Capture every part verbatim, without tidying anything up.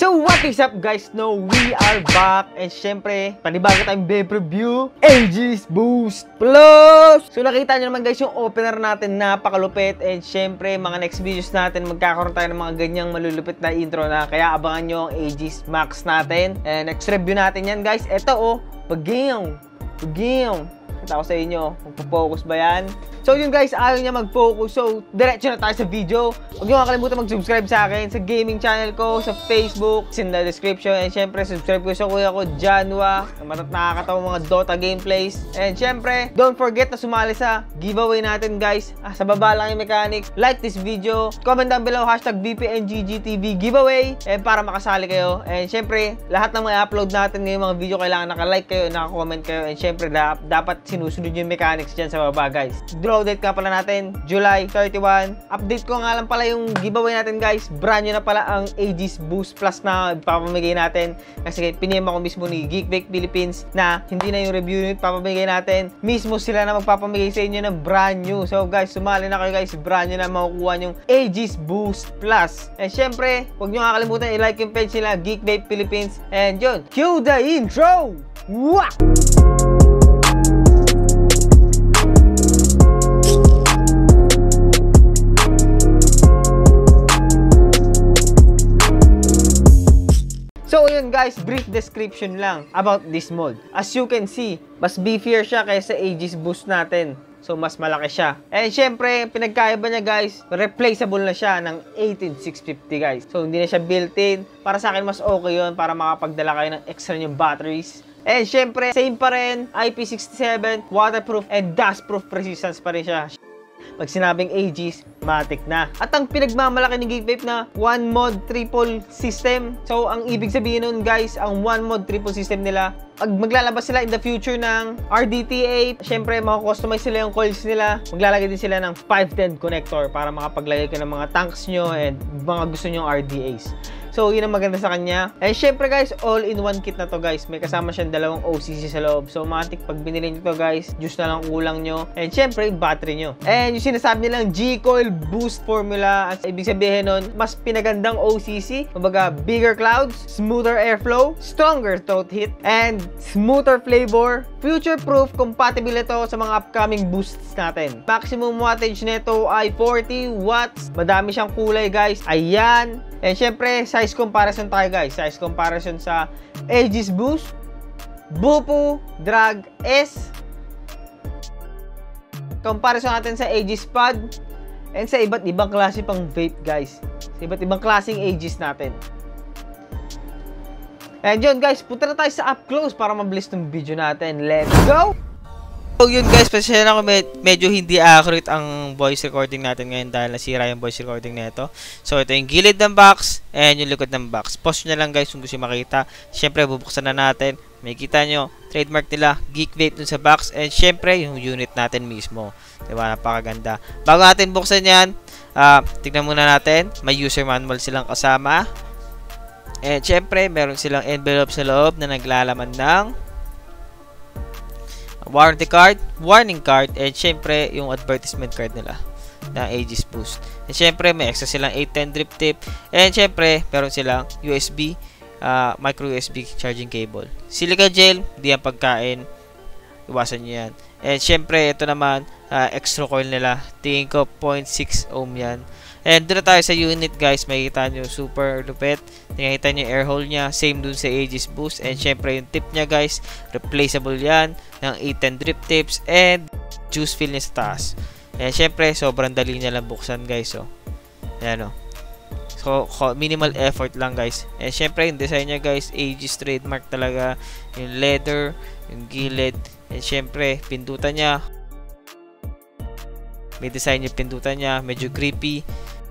Yo, what is up guys? No, we are back. And syempre, panibago tayong be-preview Aegis Boost Plus. So nakita nyo naman guys yung opener natin, napakalupit. And syempre, mga next videos natin, magkakaroon tayo ng mga ganyang malulupit na intro na. Kaya abangan nyo ang Aegis Max natin. And next review natin yan guys. Ito oh, pag-game. Pag-game. Kita ko sa inyo, magpo-focus ba yan? So yun guys, ayaw niya mag-focus. So diretso na tayo sa video. Huwag niyo makalimutan mag-subscribe sa akin sa gaming channel ko, sa Facebook, in the description. And syempre, subscribe ko sa kuya ko, Janwa. Nakakatawa mga Dota gameplays. And syempre, don't forget na sumali sa giveaway natin guys. Ah, sa baba lang yung mechanics. Like this video. Comment down below, hashtag B P N G G T V giveaway. And para makasali kayo. And syempre, lahat ng mga upload natin ngayong mga video, kailangan naka-like kayo, naka-comment kayo. And syempre, da dapat sinusunod yung mechanics dyan sa baba guys. Draw date ka pala natin, July thirty-first. Update ko nga lang pala yung giveaway natin guys. Brand new na pala ang Aegis Boost Plus na papamigay natin. Kasi pinima ko mismo ni Geekbake Philippines na hindi na yung review unit papamigay natin. Mismo sila na magpapamigay sa inyo ng brand new. So guys, sumali na kayo guys. Brand new na makukuha yung Aegis Boost Plus. And syempre, huwag nyo kakalimutan i-like yung page nila, Geekbake Philippines. And yun, cue the intro! Wah! So yun guys, brief description lang about this mod. As you can see, mas beefier siya kaysa Aegis Boost natin. So mas malaki siya. And syempre, pinagkaiba niya guys, replaceable na siya ng eighteen six fifty guys. So hindi na siya built-in. Para sa akin mas okay yun para makapagdala kayo ng extra yung batteries. And syempre, same pa rin, I P six seven, waterproof and dustproof resistance pa rin siya. Pag sinabing Aegis, matik na. At ang pinagmamalaki ni Geekvape na one mod triple system. So ang ibig sabihin nun guys, ang one mod triple system nila, pag maglalabas sila in the future ng R D T A, syempre makakustomize sila yung coils nila. Maglalagay din sila ng five ten connector para makapaglagay ka ng mga tanks nyo and mga gusto nyo R D As. So, yun ang maganda sa kanya. And syempre guys, all-in-one kit na to guys. May kasama siyang dalawang O C C sa loob. So, matik pag binili nyo to guys, juice na lang kulang nyo. And syempre, battery nyo. And yung sinasabi nilang G-Coil Boost Formula, ang ibig sabihin nun, mas pinagandang O C C. Kumbaga, bigger clouds, smoother airflow, stronger throat hit, and smoother flavor. Future-proof, compatible ito sa mga upcoming boosts natin. Maximum wattage nito ay forty watts. Madami siyang kulay guys. Ayan. And syempre, size comparison tayo guys. Size comparison sa Aegis Boost, Bupu Drag S. Comparison natin sa Aegis Pod. And sa iba't ibang klase pang vape guys. Sa iba't ibang klaseng Aegis natin. And yun guys, punta na tayo sa up close para mabilis ng video natin. Let's go! So yun guys, pasensya na ako, med medyo hindi accurate ang voice recording natin ngayon dahil nasira yung voice recording nito. So ito yung gilid ng box and yung likod ng box. Pause nyo lang guys kung gusto makita. Siyempre bubuksan na natin. May kita nyo, trademark nila, Geekvape dun sa box. And siyempre yung unit natin mismo. Diba, napakaganda. Bago natin buksan yan, uh, tignan muna natin. May user manual silang kasama. And siyempre meron silang envelope sa loob na naglalaman ng warranty card, warning card, and syempre yung advertisement card nila na Aegis Boost. And syempre may extra silang eight ten drip tip, and syempre meron silang U S B, uh, micro U S B charging cable. Silica gel, di yan pagkain, iwasan nyo yan. And syempre ito naman, uh, extra coil nila, tingin ko zero point six ohm yan. And doon na tayo sa unit guys, makikita nyo super lupit. Nakikita nyo yung air hole nya, same dun sa Aegis Boost. And syempre yung tip nya guys, replaceable yan ng eight ten drip tips and juice fill nya sa taas. And syempre sobrang dali nya lang buksan guys. So, ayan o. So, minimal effort lang guys. And syempre yung design nya guys, Aegis trademark talaga. Yung leather, yung gilid. And syempre pindutan nya. May design yung pindutan nya, medyo creepy.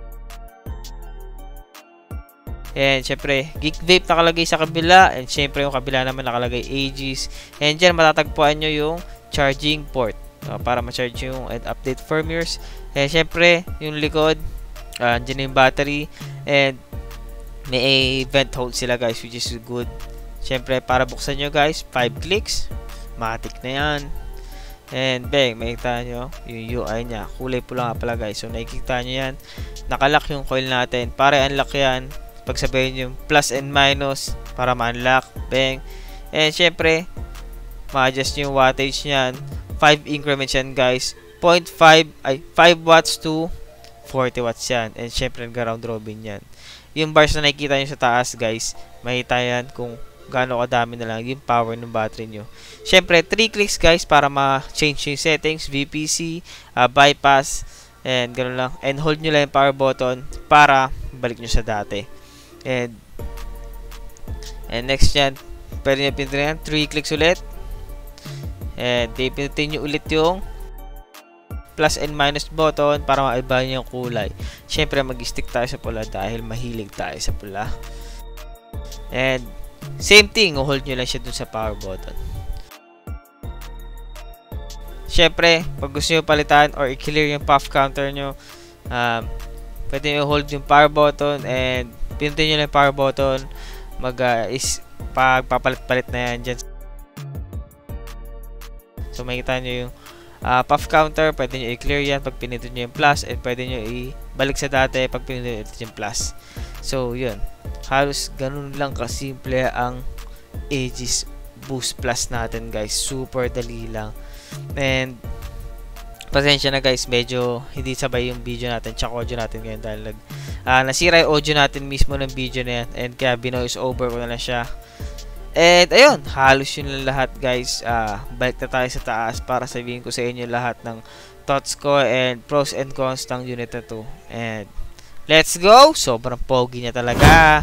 And syempre, Geekvape nakalagay sa kabila. And syempre, yung kabila naman nakalagay Aegis. And dyan, matatagpuan nyo yung charging port. Uh, para ma-charge yung and update firmwares. And syempre, yung likod, uh, dyan yung battery. And may vent hole sila guys, which is good. Syempre, para buksan nyo guys, five clicks. Matik na yan. And bang, makikita nyo yung U I nya. Kulay pula nga pala guys. So nakikita nyo yan. Nakalock yung coil natin. Para unlock yan, pagsabayin yung plus and minus para ma-unlock. Bang. And syempre, ma-adjust yung wattage niyan. five increments yan guys. zero point five ay five watts to forty watts yan. And syempre, nag-round robin yan. Yung bars na nakikita nyo sa taas guys, makita yan kung gaano kadami na lang yung power ng battery nyo. Syempre, three clicks guys para ma-change yung settings, V P C, uh, bypass, and gano'n lang. And hold nyo lang yung power button para balik nyo sa dati. And, and next yan, pwede nyo pindutin yan, three clicks ulit. And pindutin nyo ulit yung plus and minus button para maiba nyo yung kulay. Syempre, mag-stick tayo sa pula dahil mahilig tayo sa pula. And, same thing, hold nyo lang siya dun sa power button. Syempre, pag gusto nyo palitan or i-clear yung puff counter nyo, um, pwede nyo hold yung power button and pindutin nyo lang yung power button. Mag, uh, is, pagpapalit-palit na yan dyan. So, makikita nyo yung uh, puff counter, pwede nyo i-clear yan pag pinindot nyo yung plus, and pwede nyo i-balik sa dati pag pinindot yung plus. So, yun. Halos ganun lang kasimple ang Aegis Boost Plus natin guys. Super dali lang. And pasensya na guys, medyo hindi sabay yung video natin tsaka audio natin ngayon dahil nag, uh, nasira yung audio natin mismo ng video na yan. And kaya binoise over ko na lang siya. And ayun, halos yun lang lahat guys. Uh, balik na tayo sa taas para sabihin ko sa inyo lahat ng thoughts ko and pros and cons ng unit na to. And let's go! Sobrang pogi niya talaga.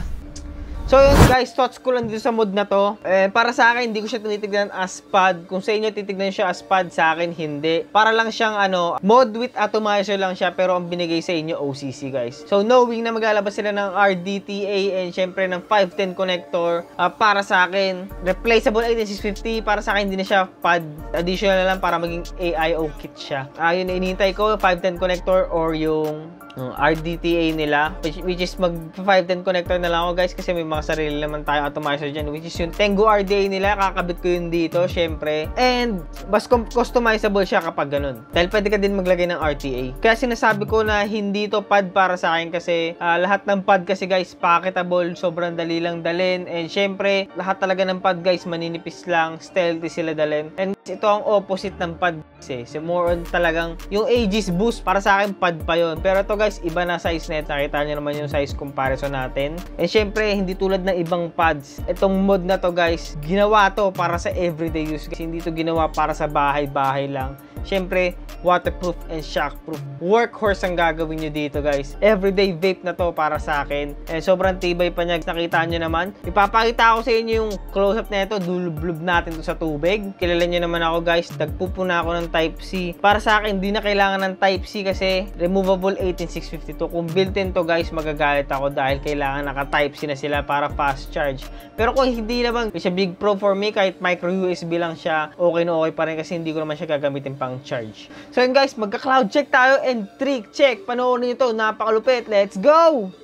So yun guys, thoughts ko lang dito sa mod na to. Eh, para sa akin, hindi ko siya tinitignan as pad. Kung sa inyo titignan siya as pad, sa akin hindi. Para lang siyang ano, mod with atomizer lang siya, pero ang binigay sa inyo O C C guys. So knowing na maglalabas sila ng R D T A and syempre ng five ten connector, uh, para sa akin, replaceable eighteen six fifty, para sa akin hindi na siya pad. Additional na lang para maging A I O kit siya. Uh, yun na inihintay ko, five ten connector or yung Um, R D T A nila, which, which is mag five ten connector na lang ako guys kasi may mga sarili naman tayo atomizer dyan, which is yung Tengu R D A nila, kakabit ko yun dito syempre, and mas customizable siya kapag ganun dahil pwede ka din maglagay ng R T A. Kaya sinasabi ko na hindi to pad para sa akin kasi uh, lahat ng pad kasi guys packetable, sobrang dali lang dalhin, and syempre lahat talaga ng pad guys maninipis lang, stealthy sila dalhin, and ito ang opposite ng pad kasi, so more on talagang yung Aegis Boost para sa akin pad pa yun, pero ito guys, iba na size net. Nakita nyo naman yung size comparison natin. And syempre, hindi tulad ng ibang pads. Itong mod na to guys, ginawa to para sa everyday use. Kasi hindi to ginawa para sa bahay-bahay lang. Syempre, waterproof and shockproof. Workhorse ang gagawin nyo dito guys. Everyday vape na to para sa akin. And sobrang tibay pa niya. Nakita nyo naman. Ipapakita ko sa inyo yung close-up na ito. Dulublob natin to sa tubig. Kilala nyo naman ako guys. Nagpupuna ako ng Type C. Para sa akin, hindi na kailangan ng Type C kasi removable eighteen six fifty-two. Kung built-in to guys, magagalit ako dahil kailangan naka-Type C na sila para fast charge. Pero kung hindi naman, siya big pro for me, kahit micro U S B lang siya, okay na okay pa rin kasi hindi ko naman siya gagamitin pang charge. So yun guys, magka-cloud check tayo and trick check. Panoorin nyo ito, napakalupit. Let's go!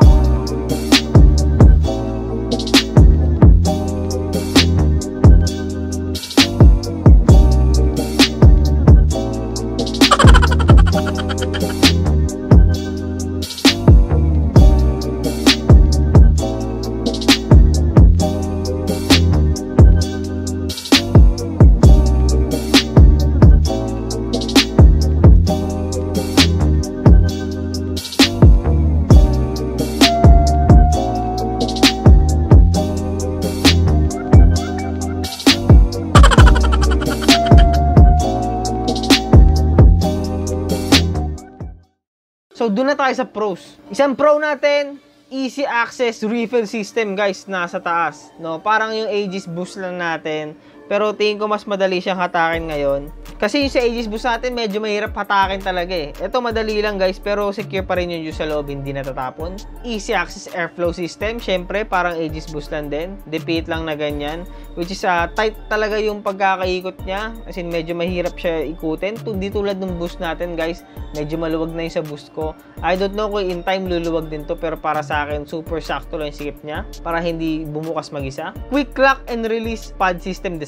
So, doon na tayo sa pros. Isang pro natin, easy access refill system guys, nasa taas. No? Parang yung Aegis Boost lang natin. Pero tingin ko mas madali siyang hatakin ngayon. Kasi yung sa Aegis Boost natin, medyo mahirap hatakin talaga eh. Ito madali lang guys, pero secure pa rin yung juice sa loob, hindi natatapon. Easy access airflow system, syempre parang Aegis Boost lang din. Dipit lang na ganyan. Which is uh, tight talaga yung pagkakaikot niya. As in, medyo mahirap siya ikutin. Hindi tulad ng boost natin guys, medyo maluwag na yung sa boost ko. I don't know kung in time luluwag din to, pero para sa akin, super sakto lang yung sikip niya. Para hindi bumukas mag-isa. Quick lock and release pad system design.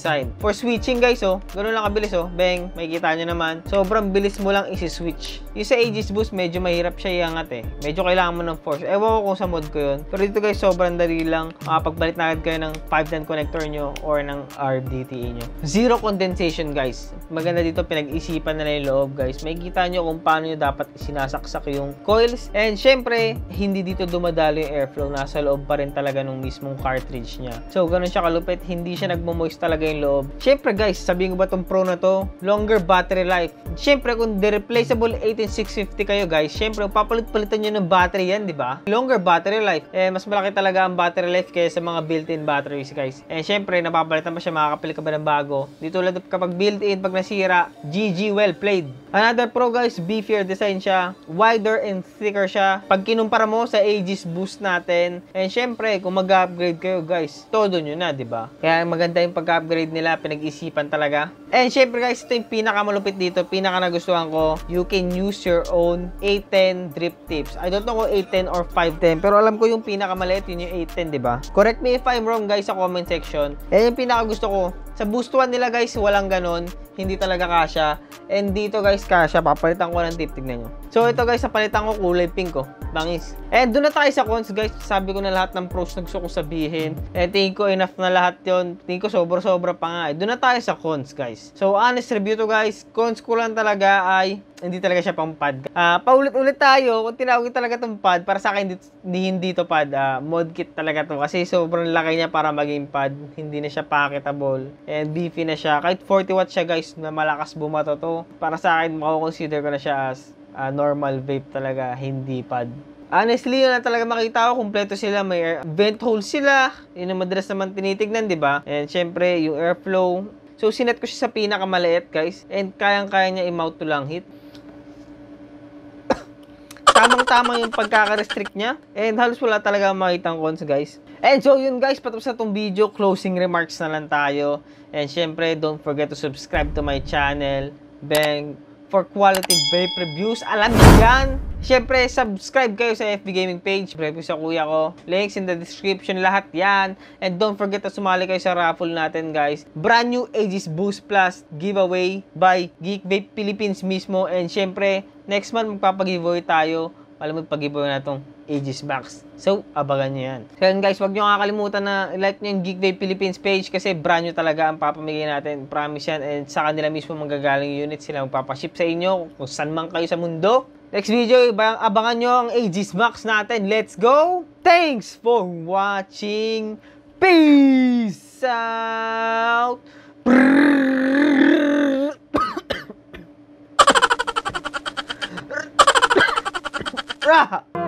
design. For switching guys, oh, ganun lang kabilis, oh. Bang, makikita nyo naman. Sobrang bilis mo lang isi-switch. Yung sa Aegis Boost, medyo mahirap siya iangat eh. Medyo kailangan mo ng force. Ewan ko kung sa mod ko yun. Pero dito guys, sobrang dali lang. Makapagbalit na agad kayo ng five ten connector nyo or ng R D T E nyo. Zero condensation guys. Maganda dito, pinag-isipan nila yung loob guys. Makikita nyo kung paano nyo dapat sinasaksak yung coils. And syempre, hindi dito dumadalo yung airflow. Nasa loob pa rin talaga nung mismong cartridge niya. So, ganun siya kalupit. Hindi siya nagmo-moist talaga yung loob. Syempre guys, sabihin ko ba tong Pro na to? Longer battery life. Syempre, kung the-replaceable eighteen six fifty kayo guys, syempre, papalit-palitan nyo ng battery yan, di ba? Longer battery life. Eh, mas malaki talaga ang battery life kaysa mga built-in batteries guys. And syempre, napapalitan pa siya, makakapili ka ba ng bago? Dito lang kapag built-in, pag nasira, G G, well played. Another Pro guys, beefier design siya. Wider and thicker siya. Pag kinumpara mo sa Aegis Boost natin, and syempre, kung mag-upgrade kayo guys, todo nyo na, di ba? Kaya maganda yung pag-upgrade nila, pinag-isipan talaga. And syempre guys, ito yung pinakamalupit dito, pinaka nagustuhan ko. You can use your own eight ten drip tips. I don't know kung eight ten or five ten, pero alam ko yung pinakamaliit, yun yung eight ten, di ba? Correct me if I'm wrong guys sa comment section. Yan yung pinaka gusto ko. Sa Boost one nila guys, walang ganon. Hindi talaga kasya. And dito guys, kasya. Papalitan ko ng tip. Tignan nyo. So ito guys, napalitan ko kulay pink ko. Bangis. And doon na tayo sa cons guys. Sabi ko na lahat ng pros na gusto ko sabihin. And tingin ko enough na lahat yon. Tingin ko sobra-sobra pa nga. Doon na tayo sa cons guys. So honest review to guys. Cons ko lang talaga ay hindi talaga siya pang pad. Uh, paulit-ulit tayo. Kung tinawagin talaga itong pad, para sa akin, hindi, hindi to pad. Uh, mod kit talaga to. Kasi sobrang laki niya para maging pad. Hindi na siya packetable. And beefy na siya. Kahit forty watts siya guys, na malakas bumato to. Para sa akin, mako-consider ko na siya as uh, normal vape talaga, hindi pad. Honestly, yun na talaga makita ko. Kompleto sila. May air, vent hole sila. Yun ang madalas naman tinitignan, di ba? And syempre, yung airflow. So, sinet ko siya sa pinakamaliit guys. And kayang-kaya niya i-mount to lang hit. Tamang-tama yung pagkaka-restrict niya. And halos wala talaga makitang cons guys. And so yun guys, patapos na itong video. Closing remarks na lang tayo. And syempre, don't forget to subscribe to my channel. Bang! For quality vape reviews. Alam niyo yan! Syempre, subscribe kayo sa F B Gaming page. Review sa kuya ko. Links in the description. Lahat yan. And don't forget na sumali kayo sa raffle natin guys. Brand new Aegis Boost Plus giveaway by Geek Vape Philippines mismo. And syempre, next month magpapag-giveaway tayo. Alam mo, pag-giveaway na itong Aegis Max. So, abangan nyo yan. So yan guys, huwag nyo kakalimutan na like nyo yung Geek Vape Philippines page kasi brand new talaga ang papamigay natin. Promise yan. And sa kanila mismo manggagaling unit. Sila magpapaship sa inyo kung saan man kayo sa mundo. Next video, abangan nyo ang Aegis Max natin. Let's go! Thanks for watching. Peace out! Rah!